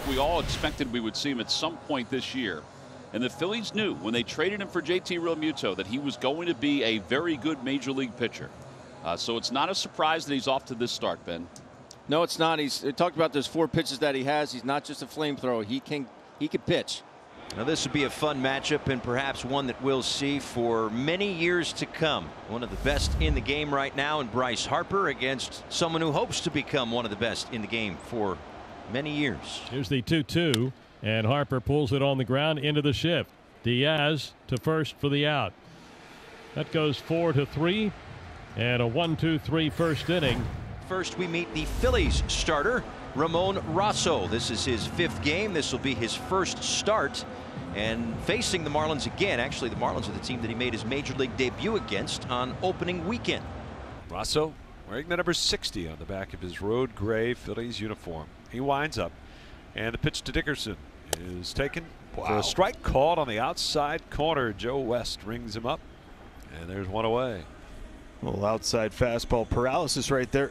we all expected we would see him at some point this year. And the Phillies knew when they traded him for JT Realmuto that he was going to be a very good major league pitcher. So it's not a surprise that he's off to this start, Ben. No, it's not. He talked about those 4 pitches that he has. He's not just a flamethrower. He can pitch. Now this would be a fun matchup and perhaps one that we'll see for many years to come. One of the best in the game right now in Bryce Harper against someone who hopes to become one of the best in the game for many years. Here's the 2-2, and Harper pulls it on the ground into the shift. Diaz to first for the out. That goes 4-3, and a 1-2-3 first inning. First we meet the Phillies starter, Ramon Rosso. This is his 5th game. This will be his first start. And facing the Marlins again. Actually, the Marlins are the team that he made his major league debut against on opening weekend. Rosso wearing the number 60 on the back of his road gray Phillies uniform. He winds up, and the pitch to Dickerson is taken for a strike called on the outside corner. Joe West rings him up, and there's one away. A little outside fastball paralysis right there.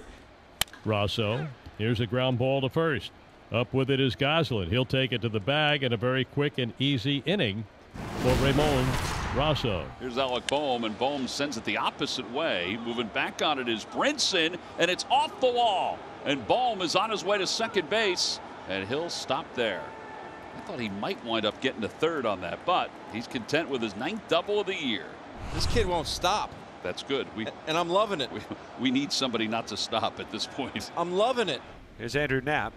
Rosso, here's a ground ball to first. Up with it is Goslin. He'll take it to the bag in a very quick and easy inning for Ramon Rosso. Here's Alec Bohm, and Bohm sends it the opposite way. Moving back on it is Brinson, and it's off the wall. And Bohm is on his way to second base, and he'll stop there. I thought he might wind up getting to third on that, but he's content with his 9th double of the year. This kid won't stop. That's good. And I'm loving it. We need somebody not to stop at this point. I'm loving it. Here's Andrew Knapp.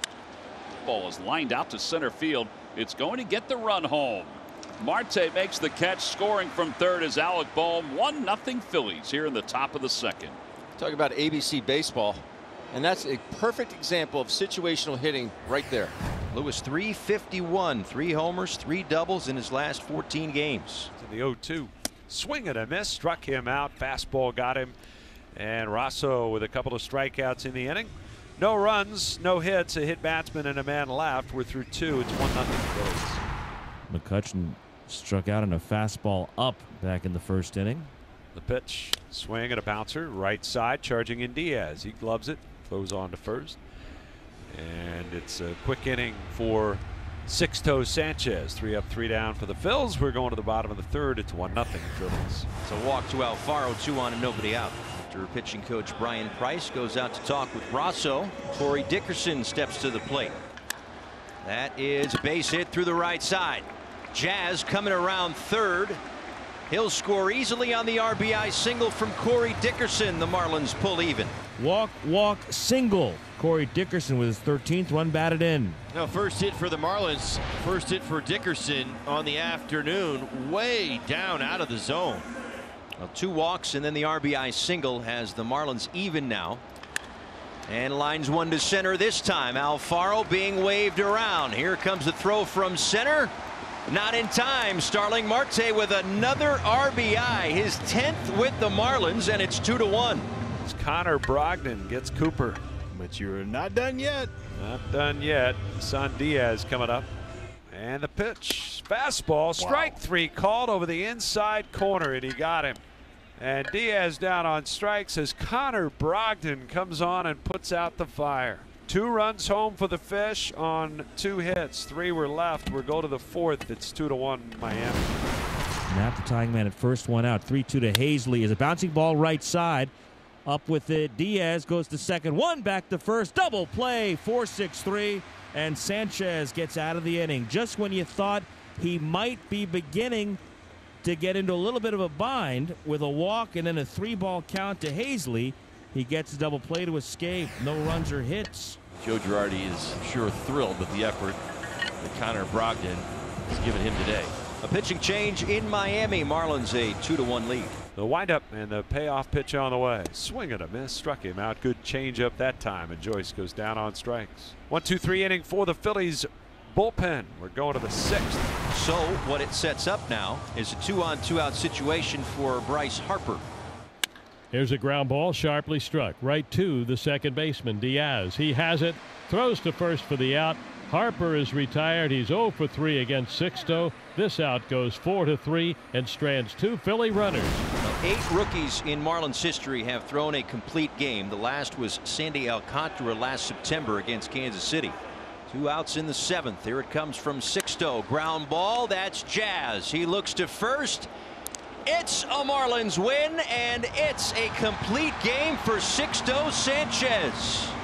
Ball is lined out to center field. It's going to get the run home. Marte makes the catch. Scoring from third is Alec Bohm. 1-0 Phillies here in the top of the 2nd. Talk about ABC baseball. And that's a perfect example of situational hitting right there. Lewis 351, 3 homers, 3 doubles in his last 14 games. To the 0-2. Swing and a miss, struck him out. Fastball got him. And Rosso with a couple of strikeouts in the inning. No runs, no hits, a hit batsman and a man left. We're through 2. It's 1-0 Phillies. McCutchen struck out on a fastball up back in the first inning. The pitch, swing and a bouncer, right side, charging in Diaz. He gloves it, throws on to first. And it's a quick inning for Sixto Sanchez. 3 up, 3 down for the Phils. We're going to the bottom of the 3rd. It's 1-0 Phillies. It's a walk to Alfaro, 2 on and nobody out. After pitching coach Brian Price goes out to talk with Rosso, Corey Dickerson steps to the plate. That is a base hit through the right side. Jazz coming around third. He'll score easily on the RBI single from Corey Dickerson. The Marlins pull even. Walk, single. Corey Dickerson with his 13th run batted in. Now, first hit for the Marlins. First hit for Dickerson on the afternoon. Way down out of the zone. Well, 2 walks and then the RBI single has the Marlins even now. And lines one to center this time. Alfaro being waved around. Here comes the throw from center. Not in time. Starling Marte with another RBI. His 10th with the Marlins, and it's 2-1. It's Connor Brogdon gets Cooper. But you're not done yet. Not done yet. Son Diaz coming up. And the pitch. Fastball. Strike 3 called over the inside corner, and he got him. And Diaz down on strikes as Connor Brogdon comes on and puts out the fire. 2 runs home for the Fish on 2 hits. 3 were left. We'll go to the 4th. It's 2-1 Miami. Knapp the tying man at first, 1 out. 3-2 to Hazley is a bouncing ball right side. Up with it. Diaz goes to second. 1 back to first. Double play. 4-6-3. And Sanchez gets out of the inning just when you thought he might be beginning to get into a little bit of a bind with a walk and then a 3-ball count to Hazley. He gets a double play to escape. No runs or hits. Joe Girardi is sure thrilled with the effort that Connor Brogdon has given him today. A pitching change in Miami. Marlins a 2-1 lead. The windup and the payoff pitch on the way. Swing and a miss. Struck him out. Good changeup that time. And Joyce goes down on strikes. 1-2-3 inning for the Phillies bullpen. We're going to the 6th. So what it sets up now is a 2-on 2-out situation for Bryce Harper. Here's a ground ball sharply struck right to the second baseman Diaz. He has it. Throws to first for the out. Harper is retired. He's 0 for 3 against Sixto. This out goes 4-3 and strands 2 Philly runners. 8 rookies in Marlins history have thrown a complete game. The last was Sandy Alcantara last September against Kansas City. 2 outs in the 7th. Here it comes from Sixto. Ground ball. That's Jazz. He looks to first. It's a Marlins win, and it's a complete game for Sixto Sanchez.